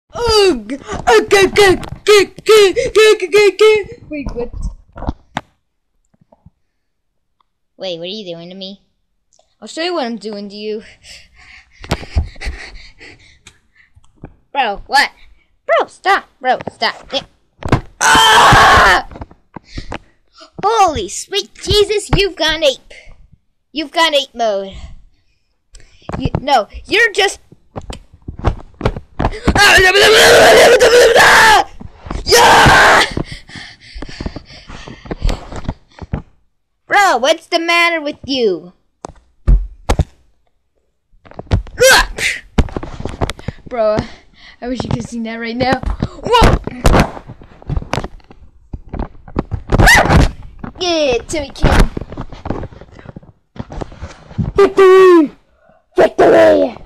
Ugh! Wait, what? Wait, what are you doing to me? I'll show you what I'm doing to you. Bro, what? Bro, stop. Bro, stop. Ah! Holy sweet Jesus, you've gone ape. You've gone ape mode. No, you're just... Yeah! Bro, what's the matter with you? Bro, I wish you could see that right now. Whoa! Yeah, Timmy Kim. Victory! Victory!